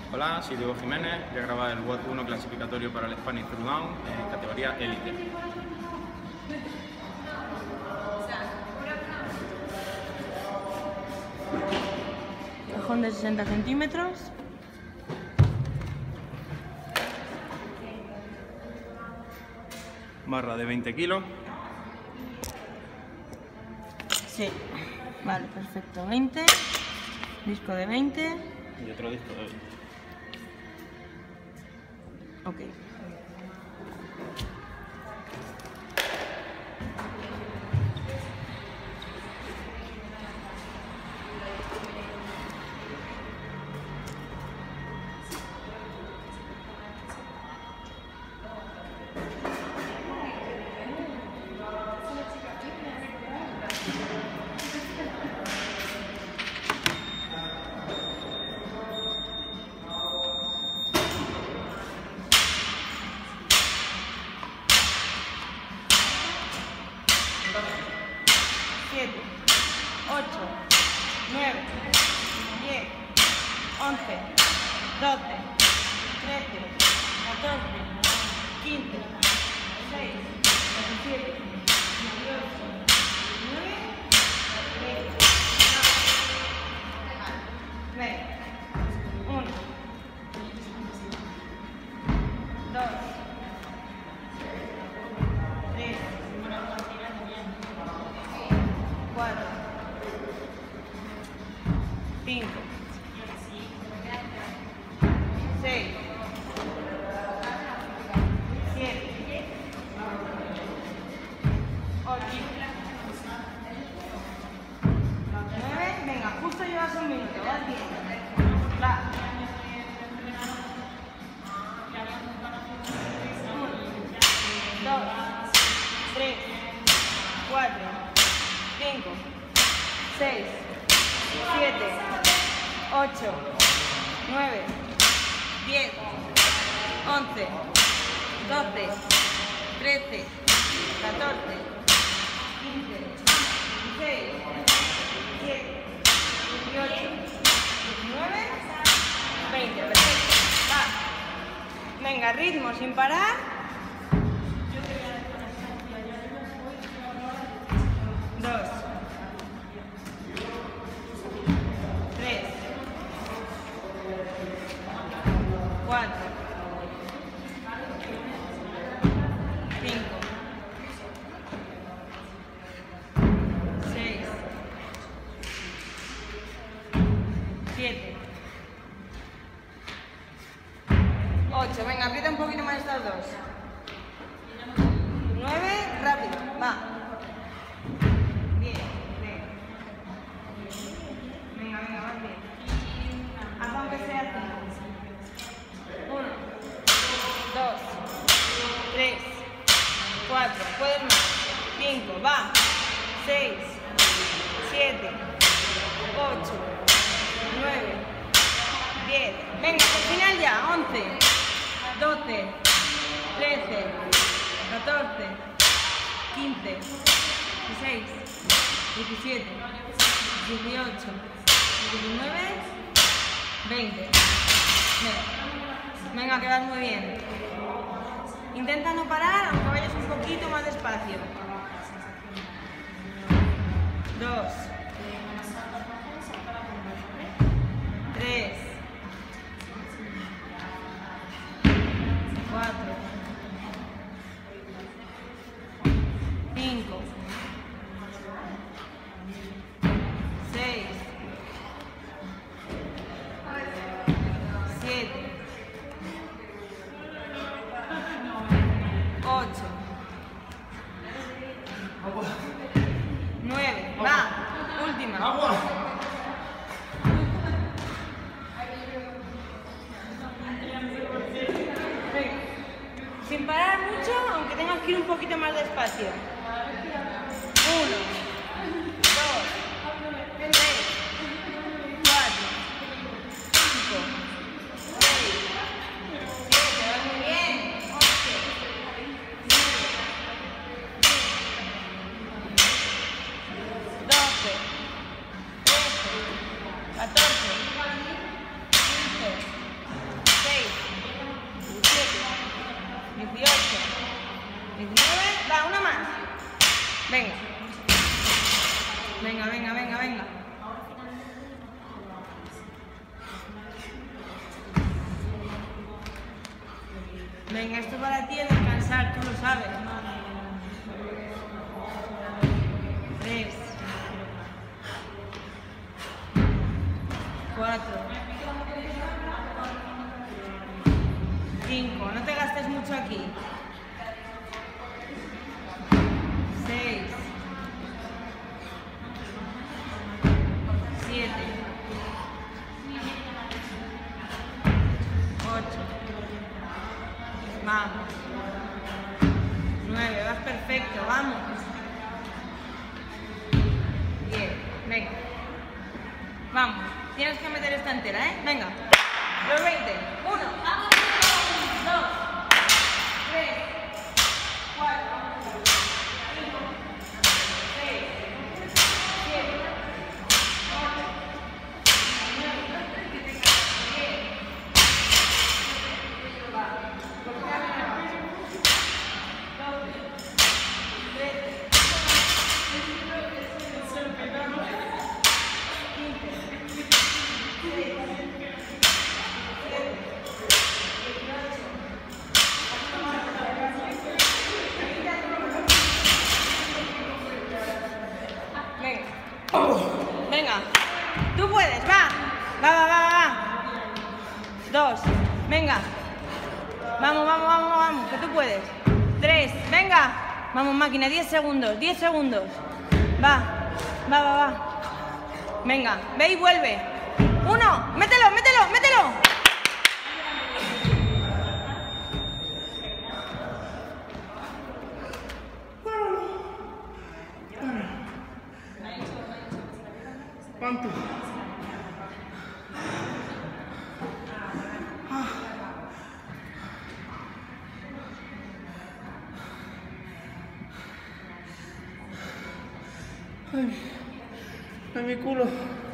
Hola, soy Diego Jiménez, voy a grabar el WOD 1 clasificatorio para el Spanish Throwdown en categoría Elite. Cajón de 60 centímetros. Barra de 20 kilos. Sí, vale, perfecto. 20, disco de 20. Y otro disco de 20. Ok. Siete, 8, 9, 10, 11, 12, 13, 14, 15, 16, 17, 18, 19, 20. 1, 2, 3, 4, 5, 6, 7, 8, 9. Venga, justo llevas un minuto, vas bien. Va. 1, 2, 3, 4, 5, 6, 7, 8, 9, 10, 11, 12, 13, 14, 15, 16, 17, 18, 19, 20. Perfecto. Va. Venga, ritmo sin parar. 2, 3, 4, 5, 6, 7, 8. Venga, aprieta un poquito más estas dos. 9, rápido, va. 10, venga, vas bien. Haz aunque sea 5. 1, 2, 3, 4, puedes más. 5, va. 6, 7, 8, 9, 10. Venga, al final ya. 11, 12, 13, 14, 15, 16, 17, 18, 19, 20. Venga, que vas muy bien. Intenta no parar, aunque vayas un poquito más despacio. 2, 3, 4, 5, 6, 7, 8, 9, va, última. Sin parar mucho, aunque tengas que ir un poquito más despacio. 1, 2, 3, 4, 5, 6, 7, vas muy bien. 11, 12, 13, 14, 15, Venga. Venga, venga, venga, venga. Venga, esto para ti es descansar, tú lo sabes. 3, 4, 5, no te gastes mucho aquí. 6, 7, 8, vamos. 9, vas perfecto, vamos. 10, venga. Vamos, tienes que meter esta entera, ¿eh? Venga. Los 20. 1, 2, 3, 4, 5, 6, 7, 8, 9, 10. Va. 2, venga. Vamos, vamos, vamos, vamos, que tú puedes. 3, venga. Vamos, máquina, 10 segundos, 10 segundos. Va, va, va, va. Venga, ve y vuelve. 1, mételo, mételo, mételo. ¿Cuánto? Ay, mi culo.